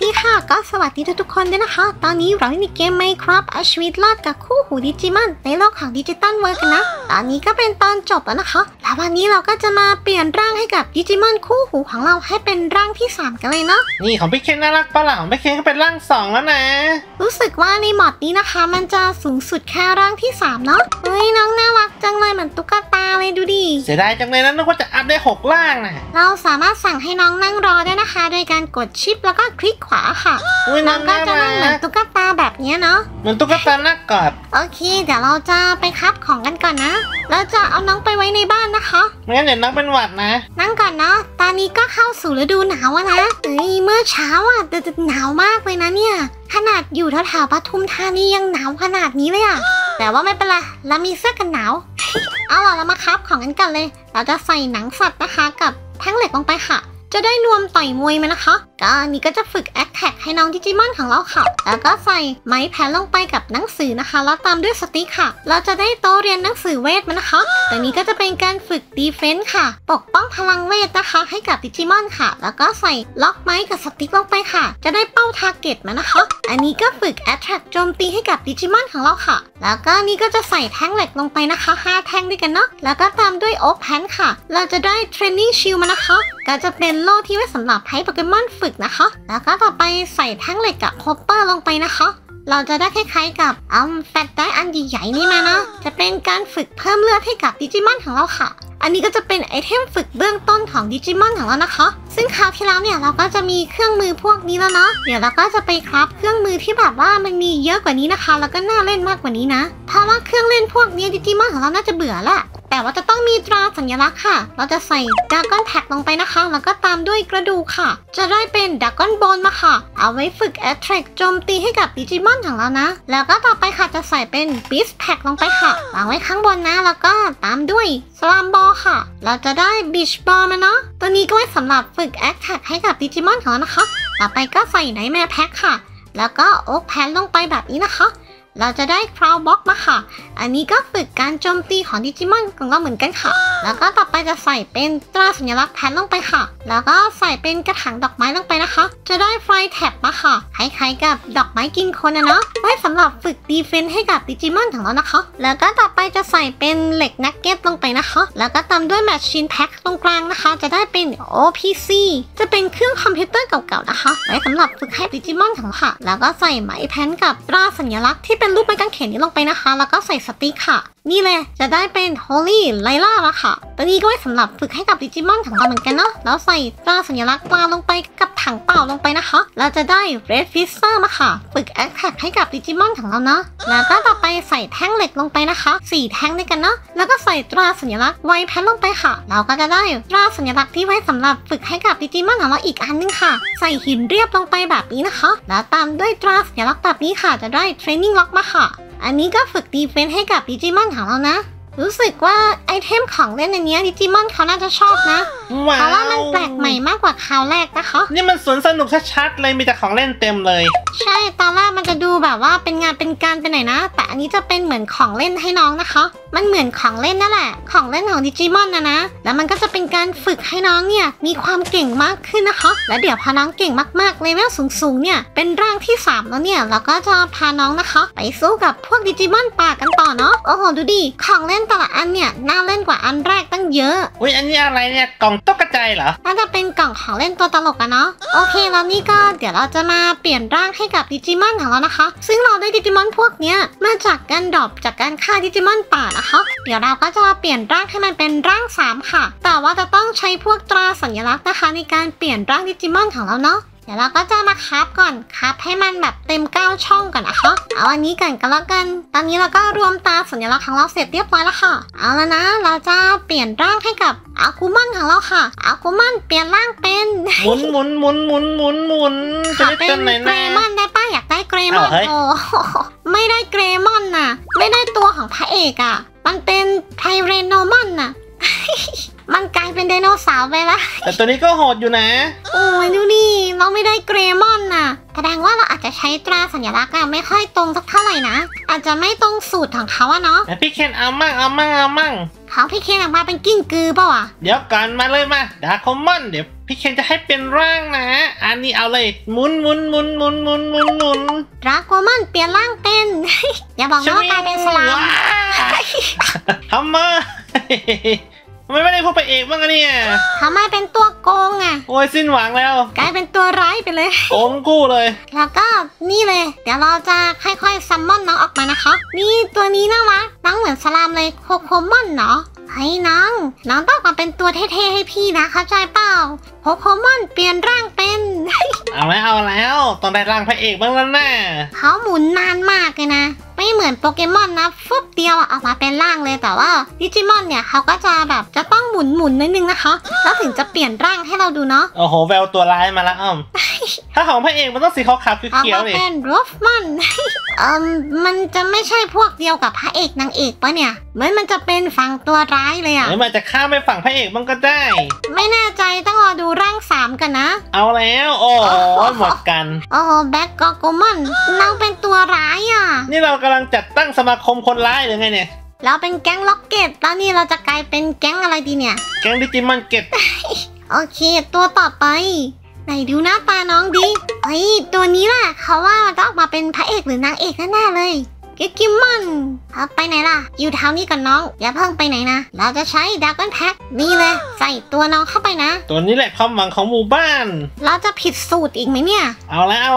ดีค่ะก็สวัสดีทุกคนด้วยนะคะตอนนี้เราอยู่ในเกม Minecraft เอาชีวิตรอดกับคู่หูดิจิมอนในโลกของดิจิตอลเวิร์กันนะตอนนี้ก็เป็นตอนจบแล้วนะคะแล้ววันนี้เราก็จะมาเปลี่ยนร่างให้กับดิจิมอนคู่หูของเราให้เป็นร่างที่3กันเลยเนาะนี่ของพี่เคนน่ารักปะล่ะของพี่เคนก็เป็นร่าง2แล้วนะรู้สึกว่าในมอดนี้นะคะมันจะสูงสุดแค่ร่างที่3เนาะเฮ้ยน้องน่ารักจังเลยเหมือนตุ๊กตาเลยดูดิเสียดายจังเลยนะนึกว่าจะอัพได้6ร่างนะเราสามารถสั่งให้น้องนั่งรอได้นะคะโดยการกดชิปแล้วก็คลิกขวาค่ะน้องก็จะนั่งเหมือนตุ๊กตาแบบนี้เนาะเหมือนตุ๊กตาหน้ากอดโอเคเดี๋ยวเราจะไปคับของกันก่อนนะเราจะเอาน้องไปไว้ในบ้านนะคะไม่งั้นเดี๋ยวน้องเป็นหวัดนะนั่งก่อนเนาะตอนนี้ก็เข้าสู่ฤดูหนาวนะเมื่อเช้าแต่หนาวมากเลยนะเนี่ยขนาดอยู่แถวๆปทุมธานียังหนาวขนาดนี้เลยแต่ว่าไม่เป็นไรเรามีเสื้อกันหนาวเอาล่ะเรามาคับของกันก่อนเลยเราจะใส่หนังสัตว์นะคะกับแท่งเหล็กลงไปค่ะจะได้นวมต่อยมวยมานะคะก็อันนี้ก็จะฝึกแอคแท็กให้น้องดิจิมอนของเราค่ะแล้วก็ใส่ไม้แผ่นลงไปกับหนังสือนะคะแล้วตามด้วยสติ๊กค่ะเราจะได้โต๊ะเรียนหนังสือเวทมานะคะแต่นี้ก็จะเป็นการฝึกดีเฟนส์ค่ะปกป้องพลังเวทนะคะให้กับดิจิมอนค่ะแล้วก็ใส่ล็อกไม้กับสติ๊กลงไปค่ะจะได้เป้าทาร์เก็ตมานะคะอันนี้ก็ฝึกแอคแท็กโจมตีให้กับดิจิมอนของเราค่ะแล้วก็นี่ก็จะใส่แท่งเหล็กลงไปนะคะ5แท่งด้วยกันเนาะแล้วก็ตามด้วยโอ๊คแพนค่ะเราจะได้เทรนนิ่งชิลมานะคะก็จะเป็นโล่ที่ไว้สำหรับให้โปเกมอนฝึกนะคะแล้วก็ต่อไปใส่แท่งเหล็กกับฮอปเปอร์ลงไปนะคะเราจะได้คล้ายๆกับแฟตได้อันใหญ่ๆนี่มานะจะเป็นการฝึกเพิ่มเลือดให้กับดิจิมอนของเราค่ะอันนี้ก็จะเป็นไอเทมฝึกเบื้องต้นของดิจิมอนของเรานะคะซึ่งคราวที่แล้วเนี่ยเราก็จะมีเครื่องมือพวกนี้แล้วเนาะเดี๋ยวเราก็จะไปคราฟเครื่องมือที่แบบว่ามันมีเยอะกว่านี้นะคะแล้วก็น่าเล่นมากกว่านี้นะเพราะว่าเครื่องเล่นพวกนี้ดิจิมอนของเราน่าจะเบื่อละแต่ว่าจะต้องมีตราสัญลักษณ์ค่ะเราจะใส่ดากอนแท็กลงไปนะคะแล้วก็ตามด้วยกระดูกค่ะจะได้เป็นดากอนโบนมาค่ะเอาไว้ฝึกแอทแทกโจมตีให้กับดิจิมอนของเรานะแล้วก็ต่อไปค่ะจะใส่เป็นบิสแพ็กลงไปค่ะวางไว้ข้างบนนะแล้วก็ตามด้วยสลามบอลค่ะเราจะได้บิชบอลมาเนาะตัวนี้ก็ไว้สำหรับฝึกแอทแทกให้กับดิจิมอนของเรานะคะต่อไปก็ใส่ไนท์แมร์แพ็กค่ะแล้วก็โอ๊กแพนลงไปแบบนี้นะคะเราจะได้คราวบ็อกมาค่ะอันนี้ก็ฝึกการโจมตีของดิจิมอนของเราเหมือนกันค่ะแล้วก็ต่อไปจะใส่เป็นตราสัญลักษณ์แพนลงไปค่ะแล้วก็ใส่เป็นกระถางดอกไม้ลงไปนะคะจะได้ไฟแท็บมาค่ะคล้ายๆกับดอกไม้กินคนนะเนาะไว้สำหรับฝึกดีเฟนส์ให้กับดิจิมอนของเรานะคะแล้วก็ต่อไปจะใส่เป็นเหล็กนักเก็ตลงไปนะคะแล้วก็ตามด้วยแมชชีนแพ็คตรงกลางนะคะจะได้เป็น OPC จะเป็นเครื่องคอมพิวเตอร์เก่าๆนะคะไว้สำหรับฝึกให้ดิจิมอนของเราค่ะแล้วก็ใส่ไหมแพนกับตราสัญลักษณ์ที่เป็นรูปไม้กางเขนนี้ลงไปนะคะแล้วก็ใส่สติ๊กค่ะนี่เลยจะได้เป็น Holy Layla ละค่ะตัวนี้ก็ไว้สำหรับฝึกให้กับดิจิมอนของเราเหมือนกันเนาะแล้วใส่ตราสัญลักษณ์ปลาลงไปกับถังเปล่าลงไปนะคะเราจะได้ Red Fisher มาค่ะฝึกแอคแท็กให้กับดิจิมอนของเราเนาะแล้วก็ต่อไปใส่แท่งเหล็กลงไปนะคะ4แท่งด้วยกันเนาะแล้วก็ใส่ตราสัญลักษณ์ไวแพนลงไปค่ะเราก็จะได้ตราสัญลักษณ์ที่ไว้สำหรับฝึกให้กับดิจิมอนของเราอีกอันนึงค่ะใส่หินเรียบลงไปแบบนี้นะคะแล้วตามด้วยตราสัญลักษณ์แบบนี้ค่ะจะได้ Training Lock มาค่ะอันนี้ก็ฝึกดีเฟนส์ให้กับดิจิมอนของเรานะรู้สึกว่าไอเทมของเล่นอันนี้ดิจิมอนเขาน่าจะชอบนะเพราะว่ามันแปลกใหม่มากกว่าคราวแรกนะคะนี่มันสวนสนุกชัดๆเลยมีแต่ของเล่นเต็มเลยใช่ตอนแรกมันจะดูแบบว่าเป็นงานเป็นการไปไหนนะแต่อันนี้จะเป็นเหมือนของเล่นให้น้องนะคะมันเหมือนของเล่นนั่นแหละของเล่นของดิจิมอนนะแล้วมันก็จะเป็นการฝึกให้น้องเนี่ยมีความเก่งมากขึ้นนะคะและเดี๋ยวพอน้องเก่งมากๆเลเวลสูงๆเนี่ยเป็นร่างที่3แล้วเนี่ยเราก็จะพาน้องนะคะไปสู้กับพวกดิจิมอนป่ากันต่อเนาะโอ้โหดูดิของเล่นแต่ละอันเนี่ยน่าเล่นกว่าอันแรกตั้งเยอะอุ้ยอันนี้อะไรเนี่ยกล่องตุ๊กตาเหรอน่าจะเป็นกล่องของเล่นตัวตลกอะเนาะโอเคแล้วนี่ก็เดี๋ยวเราจะมาเปลี่ยนร่างให้กับดิจิมอนของเรานะคะซึ่งเราได้ดิจิมอนพวกเนี้ยมาจากการดรอปจากการฆ่าดิจิมอนป่านะคะเดี๋ยวเราก็จะเปลี่ยนร่างให้มันเป็นร่าง3ค่ะแต่ว่าจะต้องใช้พวกตราสัญลักษณ์นะคะในการเปลี่ยนร่างดิจิมอนของเราเนาะเดี๋ยวเราก็จะมาคับก่อนคับให้มันแบบเต็ม9ช่องก่อนนะคะเอาอันนี้ก่อนก็แล้วกันตอนนี้เราก็รวมตาสัญลักษณ์ของเราเสร็จเรียบร้อยแล้วค่ะเอาแล้วนะเราจะเปลี่ยนร่างให้กับอากุมอนของเราค่ะอากุมอนเปลี่ยนร่างเป็นหมุนจะได้เป็นเกรมอนได้ป้าอยากได้เกรมอนโอ้ไม่ได้เกรมอนน่ะไม่ได้ตัวของพระเอกอ่ะมันเป็นไทเรโนมอนน่ะมันกลายเป็นไดโนเสาร์ไปละแต่ตัวนี้ก็โหดอยู่นะโอ้ยดูดิเราไม่ได้เกรมอนน่ะแสดงว่าเราอาจจะใช้ตราสัญลักษณ์ไม่ค่อยตรงสักเท่าไหร่นะอาจจะไม่ตรงสูตรของเขาอะเนาะแต่พี่เคนเอามั่งเขาพี่เคนออกมาเป็นกิ้งกือเปล่าอะเดี๋ยวก่อนมาเลยมาดาคอมมอนเดี๋ยวพี่พี่เคนจะให้เป็นร่างนะอันนี้เอาเลยหมุนหมุนหมุนหมุนหมุนหมุนหมุนดราโกมอนเปลี่ยนร่างเป็น อย่าบอกนะว่ากลายเป็นสลามทำไมไม่ได้พบพระเอกบ้างอะเนี่ยทำไมเป็นตัวโกงอ่ะโอ้ยสิ้นหวังแล้วกลายเป็นตัวร้ายไปเลยโกงคู่เลยแล้วก็นี่เลย เดี๋ยวเราจะค่อยๆซัมมอนน้องออกมานะคะ นี่ตัวนี้น่ารักน้องเหมือนสลามเลยโคโคมอนเนาะเฮ้ยน้องต้องมาเป็นตัวเท่ๆให้พี่นะเข้าใจเปล่าโคโคมอนเปลี่ยนร่างเป็นเอาแล้วต้องได้ร่างพระเอกบ้างแล้วนะเขาหมุนนานมากเลยนะ ไม่เหมือนโปเกมอนนะฟึบเดียวออกมาเป็นร่างเลยแต่ว่าดิจิมอนเนี่ยเขาก็จะแบบจะต้องหมุนนิดนึงนะคะแล้วถึงจะเปลี่ยนร่างให้เราดูเนาะโอ้โหแววตัวร้ายมาแล้วถ้าของพระเอกมันต้องสีขาวๆออกเขียวมาๆนี่เป็นรอฟมอน มันจะไม่ใช่พวกเดียวกับพระเอกนางเอกปะเนี่ยเหมือนมันจะเป็นฝั่งตัวร้ายเลยอะหรือมันจะข้ามไปฝั่งพระเอกมันก็ได้ไม่แน่ใจต้องรอดูร่าง3กันนะเอาแล้วโอ้โหหมดกันโอ้โหแบ็กกอโกมอนเราเป็นตัวร้ายอ่ะนี่เรากำลังจัดตั้งสมาคมคนร้ายหรือไงเนี่ยเราเป็นแก๊งล็อกเก็ตแล้วนี่เราจะกลายเป็นแก๊งอะไรดีเนี่ยแก๊งดิจิมอนเก็ตโอเค ตัวต่อไป ไหนดูหน้าตาน้องดิเฮ้ยตัวนี้แหละเขาว่ามันต้องออกมาเป็นพระเอกหรือนางเอกแน่ๆเลยเกกิมอนเอาไปไหนล่ะอยู่แถวนี้ก่อนน้องอย่าเพิ่งไปไหนนะเราจะใช้ดากอนแพ็คนี่เลยใส่ตัวน้องเข้าไปนะตัวนี้แหละความหวังของหมู่บ้านเราจะผิดสูตรอีกไหมเนี่ยเอาแล้ว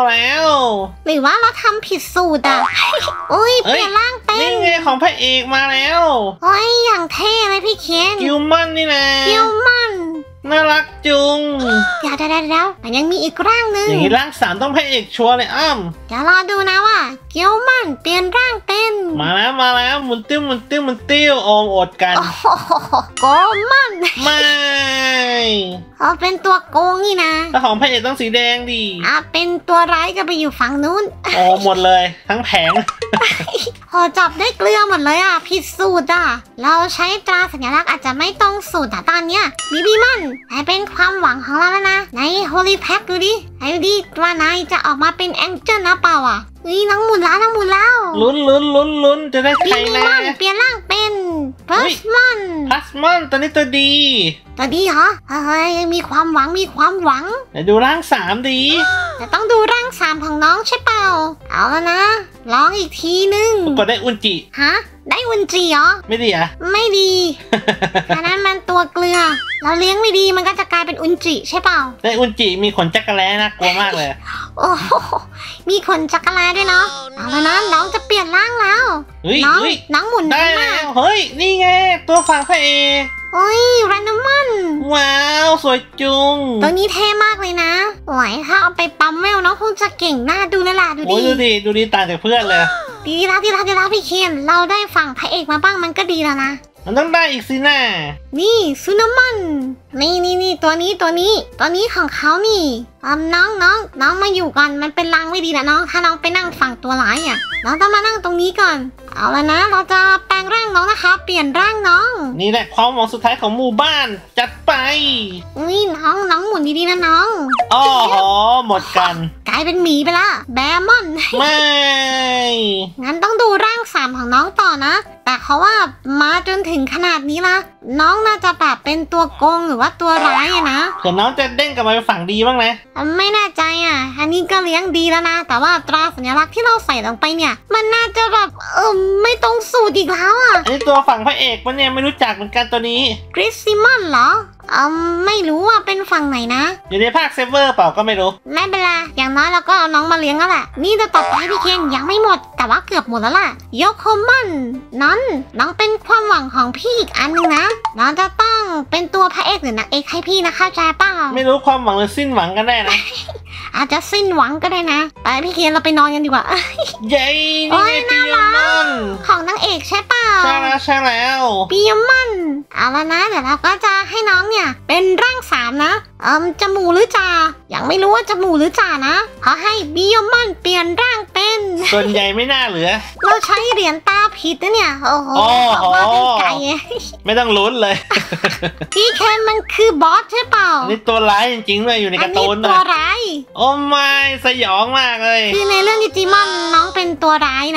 หรือว่าเราทำผิดสูตรอ่ะ อุ้ยเปลี่ยนร่างเป็นี่นไงของพระเอกมาแล้วโอ้ยอย่างเท่เลยพี่เคนกิวมอนนี่นะกิวมอนน่ารักจุงเดี๋ยวมันยังมีอีกร่างหนึ่งอย่างนี้ร่างสามต้องพระเอกชัวร์เลยเดี๋ยวรอดูนะว่าเกียวมันเปลี่ยนร่างเป็นมาแล้วหมุนติ้วโอมอดกันโอ้โหโกมันไม่เขาเป็นตัวโกงนี่นะถ้าของพระเอกต้องสีแดงดิเป็นตัวร้ายก็ไปอยู่ฝั่งนู้นโอ้หมดเลย ทั้งแผงพอจับได้เกลือหมดเลยผิดสูตรเราใช้ตราสัญลักษณ์อาจจะไม่ตรงสูตรตอนเนี้ยบีบีมันแต่เป็นความหวังของเราแล้วนะในโฮลี่แพ็คดูดิดูดิว่านายจะออกมาเป็นแองเจิลนะเปล่านี่น้องหมุนแล้วลุ้นจะได้บีใครบีนะมันเปลี่ยนร่างเป็นพลัสมอนพลัสมอนตัวนี้ตัวดีตัวดีเหรอเฮ้ยมีความหวังเดี๋ยวดูร่างสามดีแต่ต้องดูร่าง3ของน้องใช่เปล่าเอาแล้วนะลองอีกทีนึงก็ได้อุนจิฮะได้อุนจีเหรอไม่ดีอะไม่ดีอันนั้นมันตัวเกลือ เราเลี้ยงไม่ดีมันก็จะกลายเป็นอุนจิใช่เปล่าได้อุนจิมีขนจักรแล้นะกลัวมากเลยโอ้โหมีขนจักรแลด้วยเนาะเอาแล้วนะน้องจะเปลี่ยนร่างแล้วเฮ้ยน้องหมุนได้มาแล้วเฮ้ยนี่ไงตัวฝั่งพระเอกโอ้ยแรนดอมอนว้าวสวยจุงตัวนี้เท่มากเลยนะโอ้ยถ้าเอาไปปั๊มเวลน้องคงจะเก่งหน้าดูเลยล่ะดูโอ้ยดิดูดีต่างจากเพื่อนเลยดีแล้วพี่เคนเราได้ฝั่งพระเอกมาบ้างมันก็ดีแล้วนะมันต้องได้อีกสินะนี่ซูนามอนนี่ตัวนี้ของเขานี่น้องมาอยู่ก่อนมันเป็นรังไม่ดีนะน้องถ้าน้องไปนั่งฝั่งตัวร้ายน้องต้องมานั่งตรงนี้ก่อนเอาแล้วนะเราจะแปลงร่างน้องนะคะ เปลี่ยนร่างน้องนี่แหละความหวังสุดท้ายของหมู่บ้านจัดไปอุ้ยน้องหมุนดีๆนะน้องอ้อหอหมดกันกลายเป็นหมีไปละแบมอนไม่งั้นต้องดูร่าง3ของน้องต่อนะ แต่เขาว่ามาจนถึงขนาดนี้ละน้องน่าจะแบบเป็นตัวโกงหรือว่าตัวร้ายนะเผื่อน้องจะเด้งกลับมาเป็นฝั่งดีบ้างนะไม่แน่ใจอันนี้ก็เลี้ยงดีแล้วนะ แต่ว่าตราสัญลักษณ์ที่เราใส่ลงไปเนี่ย มันน่าจะแบบไม่ตรงสูตรอีกแล้วอันนี้ตัวฝั่งพระเอกปะเนี่ยไม่รู้จักเหมือนกันตัวนี้กริซซิมอนเหรอไม่รู้ว่าเป็นฝั่งไหนนะอยู่ในภาคเซเวอร์เปล่าก็ไม่รู้ไม่เป็นไรอย่างน้อยเราก็เอาน้องมาเลี้ยงแล้วแหละนี่จะต่อไปพี่เคนยังไม่หมด แต่ว่าเกือบหมดแล้วล่ะโยโคมอนน้องเป็นความหวังของพี่อีกอันนึงนะน้องจะต้องเป็นตัวพระเอกหรือนางเอกให้พี่นะเข้าใจเปล่าไม่รู้ความหวังหรือสิ้นหวังกันแน่นะอาจจะสิ้นหวังก็ได้นะไปพี่เคนเราไปนอนกันดีกว่าเย้นี่ไงปิยมอนของนางเอกใช่เปล่าใช่แล้วปิยมอนเอาแล้วนะเดี๋ยวเราก็จะให้น้องเนี่ยเป็นร่าง3นะจะหมูหรือจ่ายังไม่รู้ว่าจะหมูหรือจ่านะขอให้ปิยมอนเปลี่ยนร่างเป็นส่วนใหญ่ไม่น่าเหลือเราใช้เหรียญตาผิดนะเนี่ยโอ้โหโอ้โหว่าเป็นไก่ไม่ต้องลุ้นเลยพี่เคนมันคือบอสใช่เปล่าอันนี้ตัวร้ายจริงๆเลยอยู่ในอัการ์ตูนตัวร้ายโอ้ไม่สยองมากเลยคือในเรื่องดิจิมอนน้องเป็นตัวร้ายนะ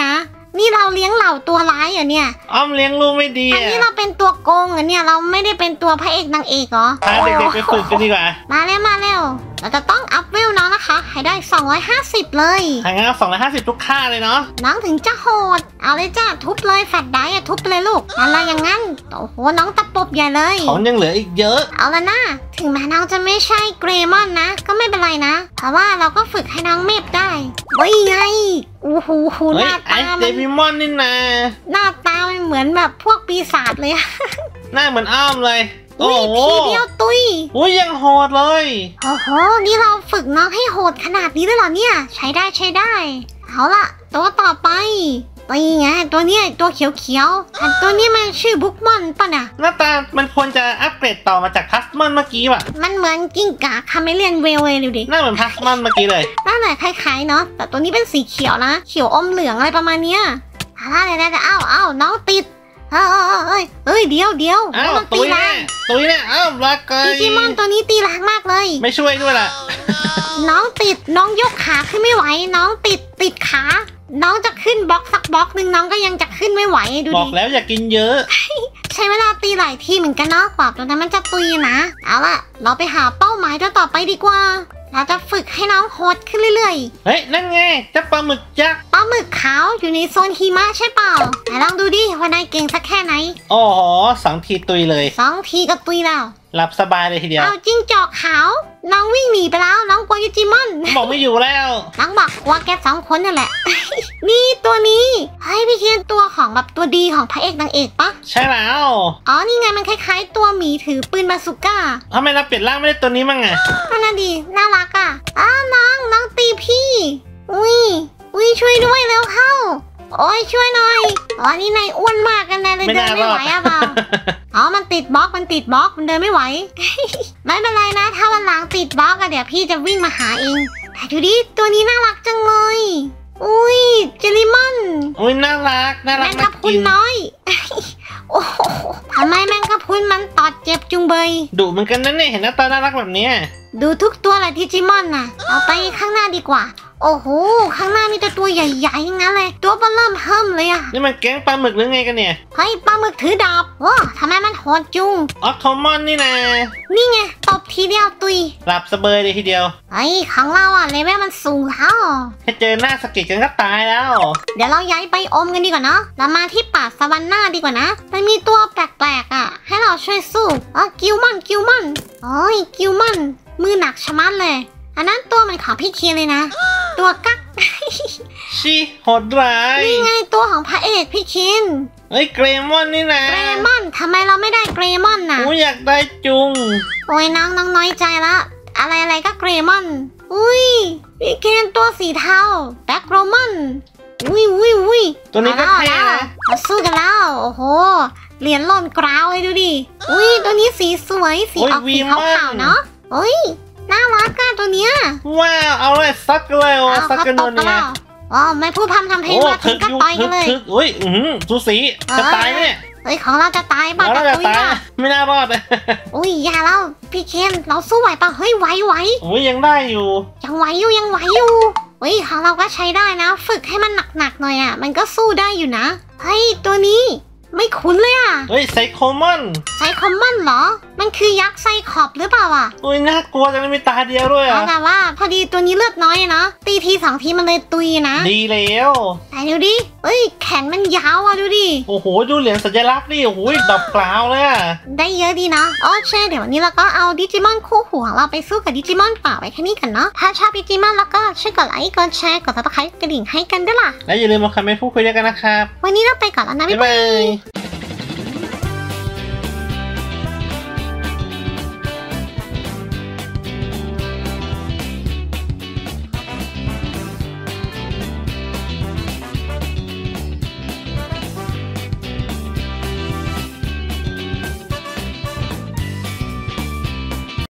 นี่เราเลี้ยงเหล่าตัวร้ายเหรอเนี่ยอ้อมเลี้ยงลูกไม่ดีอันนี้เราเป็นตัวโกงเหรอเนี่ยเราไม่ได้เป็นตัวพระเอกนางเอกเหรอพาเด็กๆไปฝึกกันดีกว่ามาเร็วเราจะต้องอัพเวลน้องนะคะให้ได้250เลยทางงั้น250ทุกค่าเลยเนาะน้องถึงจะโหดเอาเลยจ้าทุบเลยแฟลชไดร์ทุบไปเลยลูกอะไรอย่างงั้นโอ้โหน้องตะปบใหญ่เลยของยังเหลืออีกเยอะเอาละนะถึงแม้น้องจะไม่ใช่เกรมอนนะก็ไม่เป็นไรนะเพราะว่าเราก็ฝึกให้น้องเมฟได้เฮ้ยไงโอ้โหหเฮ้ยน้าไอตาเดมิมอนนี่นะหน้าตามันเหมือนแบบพวกปีศาจเลยอะหน้าเหมือนอ้อมเลย โอ้นี่โหทีเดียวตุยอุ้ยยังโหดเลยโอ้โหนี่เราฝึกน้องให้โหดขนาดนี้เลยเหรอเนี่ยใช้ได้เอาละตัวต่อไปนี่ไงตัวเนี้ยตัวเขียวๆอันตัวนี้มันชื่อบุ๊กมอนป่ะน่ะหน้าตามันควรจะอัปเกรดต่อมาจากพัสมอนเมื่อกี้ว่ะมันเหมือนกิ้งก่าคาเมเลียนเวลเลยดูดิหน้าเหมือนพัสมอนเมื่อกี้เลยนั่นแหละคล้ายๆเนาะแต่ตัวนี้เป็นสีเขียวนะเขียวอมเหลืองอะไรประมาณเนี้ยอะไรนะอ้าวน้องติดเฮ้ยเดี๋ยวอ้าวมันตุตียแรแน่งตุยแน่อ้าวลาเกยดิจิมอนตัวนี้ตีแรงมากเลยไม่ช่วยด้วยล่ะน้องติดน้องยกขาขึ้นไม่ไหวน้องติดขาน้องจะขึ้นบล็อกสักบล็อกหนึ่งน้องก็ยังจะขึ้นไม่ไหวดูบอดิกแล้วอย่ากินเยอะใช้เวลาตีหลายทีเหมือนกันเนาะกว่าตัวนั้นมันจะตุยนะเอาล่ะเราไปหาเป้าหมายตัวต่อไปดีกว่าเราจะฝึกให้น้องโหดขึ้นเรื่อยๆเฮ้ยนั่นไงเจ้าปลาหมึกยักษ์ปลาหมึกขาวอยู่ในโซนหิมะใช่เปล่าไหนลองดูดิว่านายเก่งสักแค่ไหนโอ้โห2 ทีตุยเลย 2 ทีก็ตุยแล้วหลับสบายเลยทีเดียวเอาจิ้งจอกขาวน้องวิ่งหนีไปแล้วน้องกลัวดิจิมอนบอกไม่อยู่แล้วน้องบอกกลัวแก2 คนนั่นแหละ นี่ตัวนี้ให้พี่เคียนตัวของแบบตัวดีของพระเอกนางเอกปะใช่แล้วอ๋อนี่ไงมันคล้ายๆตัวหมีถือปืนบาซูก้าทำไมเราเปลี่ยนร่างไม่ได้ตัวนี้มั่งอะนั่นน่ะดีน่ารักอ่ะน้องตีพี่อุ้ยช่วยด้วยเร็วเข้าโอ้ยช่วยหน่อยอ๋อนี่นายอ้วนมากกันเลยเดินไม่ไหวอะเปล่า อ๋อ มันติดบล็อกมันเดินไม่ไหว ไม่เป็นไรนะ ถ้าวันหลังติดบล็อกอะเดี๋ยวพี่จะวิ่งมาหาเองแต่ดูดิ ตัวนี้น่ารักจังเลย อุ้ยเจลลี่มอนอุ้ยน่ารักแมงน่ากะพรุกินนน้อย โอ้โหทำไมแมงกะพรุนมันตอดเจ็บจุงเบยดุเหมือนกันนะเนี่ยเห็นหน้าตาน่ารักแบบเนี้ยดูทุกตัวเลยดิจิมอนน่ะ เอาไปข้างหน้าดีกว่า โอ้โห ข้างหน้ามีแต่ตัวใหญ่ๆอย่างนั้นเลย ตัวเบลเริ่มเทิมเลยอะนี่มันแก๊งปลาหมึกหรือไงกันเนี่ยเฮ้ยปลาหมึกถือดาบว้าทำไมมันโหดจุงออโทมอนนี่นะนี่ไงตบทีเดียวตุยหลับสเบยเลยทีเดียวเฮ้ยของเราอะเลเวลมันสูงแล้วแค่เจอหน้าสกิดกันก็ตายแล้วเดี๋ยวเราย้ายไปอมกันดีกว่าเนาะเรามาที่ป่าสวรรค์หน้าดีกว่านะ มันมีตัวแปลกๆอ่ะ ให้เราช่วยสู้กิวมอนโอ้ยกิวมอน มือหนักชะมัดเลย อันนั้นตัวมันของพี่เคียนเลยนะ ตัวกักชิโหดร้ายนี่ไงตัวของพระเอกพี่เคียนเฮ้ยเกรมอนนี่นะเกรมอนทำไมเราไม่ได้เกรมอนน่ะกูอยากได้จุงโอ้ยน้องน้อยใจละ อะไรก็เกรมอน อุ้ยพี่เคียนตัวสีเทาแบ็คโรมอนอุ้ยตัวนี้ก็เท่เอานะมาสู้กันแล้ว โอ้โห เหรียญหล่นกราวเลยดูดิ อุ้ยตัวนี้สีสวย สีออกสีขาวๆเนาะอุ้ย น่ารักอะตัวเนี้ยว้าวเอาเลยซัดกันเลยโอ้ซัดกันโดนเนี่ยอ๋อไม่พูดพำทำเพลงโอ้มาถึถึงกก็ยุต่อยกันเลยถึกอุ้ยสูสีจะตายไหมเนี่ยเฮ้ยของเราจะตายป่ะเราจะจะตุยตายป่ะไม่น่ารอดเลยอุ้ยอย่าแล้วพี่เคนเราสู้ไหวป่ะเฮ้ยไหวโอ้ยยังได้อยู่ยังไหวอยู่เฮ้ยของเราก็ใช้ได้นะ ฝึกให้มันหนักๆหน่อยอ่ะมันก็สู้ได้อยู่นะเฮ้ยตัวนี้ไม่คุ้นเลยอ่ะเฮ้ยไซโคมอนไซคอมมอนเหรอมันคือยักษ์ไซคอบหรือเปล่าอ่ะอุ้ยน่ากลัวจังเลยมีตาเดียวด้วยเอาอ่ะแต่ว่าพอดีตัวนี้เลือดน้อยนะตีที2 ทีมันเลยตุยนะดีแล้วไหนดูดิเอ้ยแขนมันยาวอ่ะดูดิโอ้โหดูเหรียญสัญลักษณ์ดิโอ้โหดับกล่าวเลยอ่ะได้เยอะดีนะอ๋อใช่เดี๋ยววันนี้เราก็เอาดิจิมอนคู่หูของเราไปสู้กับดิจิมอนป่าไว้แค่นี้กันเนาะถ้าชอบดิจิมอนแล้วก็ช่วยกดไลค์กดแชร์กดซับสไครต์กระดิ่งให้กันด้วยล่ะและอย่าลืมมาคอมเมนต์พูดคุยด้วยกันนะครับวันนี้เราไปก่อนแล้วนะบ๊ายบาย